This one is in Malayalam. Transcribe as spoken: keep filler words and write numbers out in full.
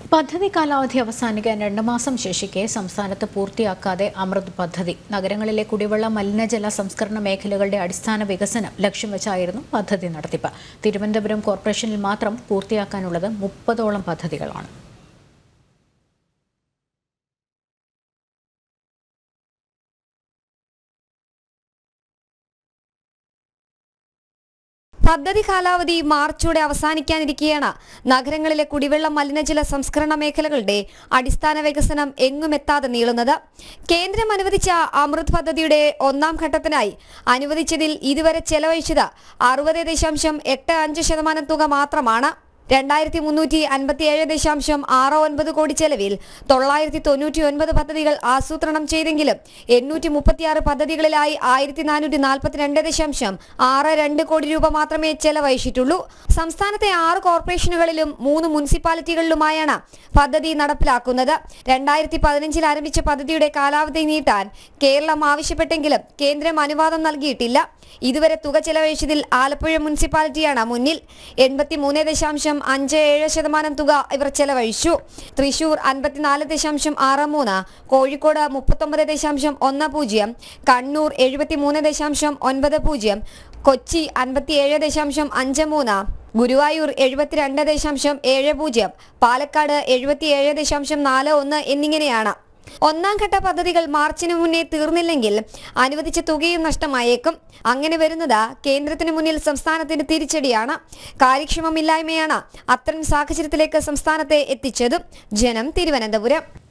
പദ്ധതി കാലാവധി അവസാനിക്കാൻ രണ്ട് മാസം ശേഷിക്കെ സംസ്ഥാനത്ത് പൂർത്തിയാക്കാതെ അമൃത് പദ്ധതി നഗരങ്ങളിലെ കുടിവെള്ള മലിനജല സംസ്കരണ മേഖലകളുടെ അടിസ്ഥാന വികസനം ലക്ഷ്യം വെച്ചായിരുന്നു പദ്ധതി നടത്തിപ്പ്. തിരുവനന്തപുരം കോർപ്പറേഷനിൽ മാത്രം പൂർത്തിയാക്കാനുള്ളത് മുപ്പതോളം പദ്ധതികളാണ്. പദ്ധതി കാലാവധി മാർച്ചോടെ അവസാനിക്കാനിരിക്കെയാണ് നഗരങ്ങളിലെ കുടിവെള്ള മലിനജല സംസ്കരണ മേഖലകളുടെ അടിസ്ഥാന വികസനം എങ്ങുമെത്താതെ നീളുന്നത്. കേന്ദ്രം അനുവദിച്ച അമൃത് പദ്ധതിയുടെ ഒന്നാം ഘട്ടത്തിനായി അനുവദിച്ചതിൽ ഇതുവരെ ചെലവഴിച്ചത് അറുപത് ദശാംശം എട്ട് അഞ്ച് ശതമാനം തുക മാത്രമാണ്. രണ്ടായിരത്തി മുന്നൂറ്റി അൻപത്തി ഏഴ് ദശാംശം ആറ് ഒൻപത് കോടി ചെലവിൽ തൊള്ളായിരത്തി തൊണ്ണൂറ്റി ഒൻപത് പദ്ധതികൾ ആസൂത്രണം ചെയ്തെങ്കിലും എണ്ണൂറ്റി മുപ്പത്തിയാറ് പദ്ധതികളിലായി ആയിരത്തി നാനൂറ്റി നാൽപ്പത്തിരണ്ട് ദശാംശം ആറ് രണ്ട് കോടി രൂപ മാത്രമേ ചെലവഴിച്ചിട്ടുള്ളൂ. സംസ്ഥാനത്തെ ആറ് കോർപ്പറേഷനുകളിലും മൂന്ന് മുനിസിപ്പാലിറ്റികളിലുമായാണ് പദ്ധതി നടപ്പിലാക്കുന്നത്. രണ്ടായിരത്തി പതിനഞ്ചിൽ ആരംഭിച്ച പദ്ധതിയുടെ കാലാവധി നീട്ടാൻ കേരളം ആവശ്യപ്പെട്ടെങ്കിലും കേന്ദ്രം അനുവാദം നൽകിയിട്ടില്ല. ഇതുവരെ തുക ചെലവഴിച്ചതിൽ ആലപ്പുഴ മുനിസിപ്പാലിറ്റിയാണ് മുന്നിൽ. എൺപത്തി മൂന്ന് ദശാംശം അഞ്ച് ഏഴ് ശതമാനം തുക ഇവർ ചെലവഴിച്ചു. തൃശൂർ അൻപത്തിനാല് ദശാംശം ആറ് മൂന്ന്, കോഴിക്കോട് മുപ്പത്തൊമ്പത് ദശാംശം ഒന്ന് പൂജ്യം, കണ്ണൂർ എഴുപത്തി മൂന്ന് ദശാംശം ഒൻപത് പൂജ്യം, കൊച്ചി അൻപത്തിയേഴ് ദശാംശം അഞ്ച് മൂന്ന്, ഗുരുവായൂർ എഴുപത്തിരണ്ട് ദശാംശം ഏഴ് പൂജ്യം, പാലക്കാട് എഴുപത്തിയേഴ് ദശാംശം നാല് ഒന്ന് എന്നിങ്ങനെയാണ്. ഒന്നാം ഘട്ട പദ്ധതികൾ മാർച്ചിന് മുന്നേ തീർന്നില്ലെങ്കിൽ അനുവദിച്ച തുകയും നഷ്ടമായേക്കും. അങ്ങനെ വരുന്നത് കേന്ദ്രത്തിന് മുന്നിൽ സംസ്ഥാനത്തിന് തിരിച്ചടിയാണ്. കാര്യക്ഷമമില്ലായ്മയാണ് അത്തരം സാഹചര്യത്തിലേക്ക് സംസ്ഥാനത്തെ എത്തിച്ചത്. ജനം, തിരുവനന്തപുരം.